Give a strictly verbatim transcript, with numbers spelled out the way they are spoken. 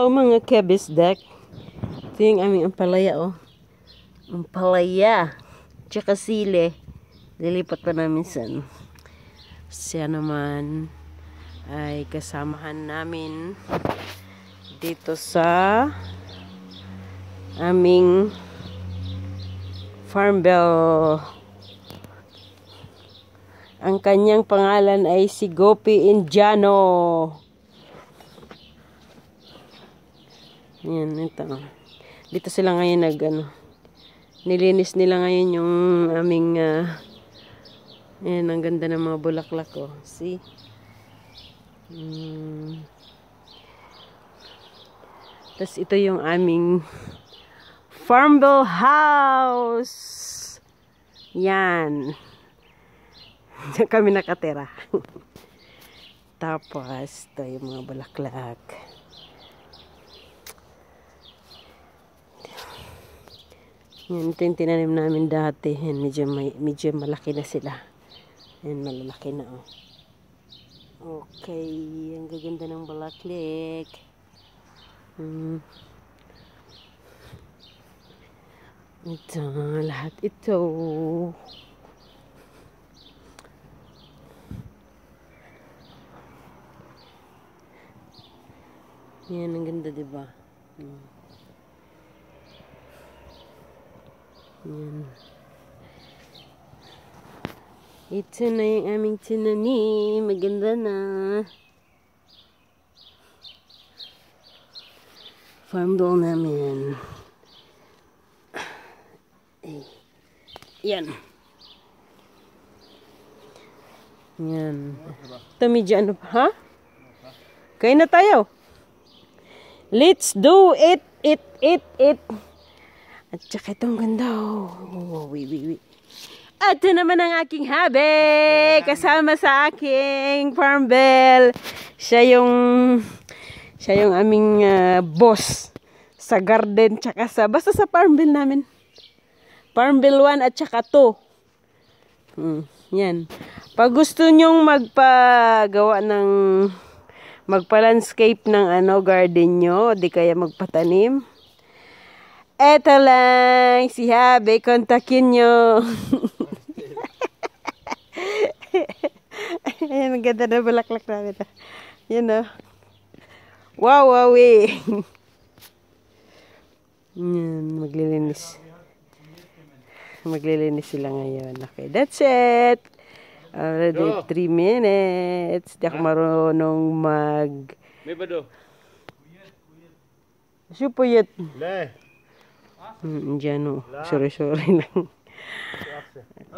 Hello mga kabisdak. Ito yung aming ampalaya, oh. Ampalaya. Tsaka sile. Lilipat pa namin san. Siya naman ay kasamahan namin dito sa aming farmville. Ang kanyang pangalan ay si Gopi Indiano. Yan, ito. Dito sila ngayon nag, ano, nilinis nila ngayon yung aming, uh, yan, ang ganda ng mga bulaklak, oh. See? Hmm. Tapos ito yung aming farmville house. Yan. Diyan kami nakatira. Tapos, ito yung mga bulaklak. Yan, ito yung tinanim namin dati. Yan, medyo, may, medyo malaki na sila. Yan, malalaki na, oh. Okay, ang gaganda ng bulaklak. Hmm. Ito, lahat ito. Yan, ang ganda, diba? Hmm. Yan. Ito na yung aming tinanim. Maganda na. Farmville namin. Eh. Yan. Yan. Ito medyo ano pa, ha? Kain na tayo. Let's do it, it, it, it. At saka itong ganda, oh. Oh, wait, wait, wait. Ito naman ang aking habi. Kasama sa aking farmville. Siya yung, siya yung aming uh, boss sa garden, tsaka sa, basta sa farmville namin. Farmville one at saka two. Hmm, yan. Pag gusto nyong magpagawa ng, magpa-landscape ng ano, garden nyo, di kaya magpatanim, eto lang, si Habe, kontakin nyo. Ayan, ang ganda na bulaklak namin. Yan, o. Wow, wow, eh. Yan, maglilinis. Maglilinis sila ngayon. Okay, that's it. Already three minutes. Di ako marunong mag... May ba do? Supuyat. Le. Hmm, dyan, o. Sorry, sorry lang.